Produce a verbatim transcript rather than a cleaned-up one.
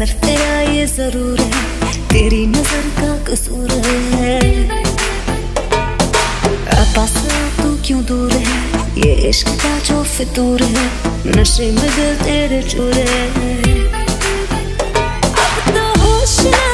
असर तेरा ये जरूर है, तेरी नजर का कसूर है। पास तू क्यों दूर है, ये इश्क का जो फितूर है, नशे में दिल तेरे चूर है। अब तो होश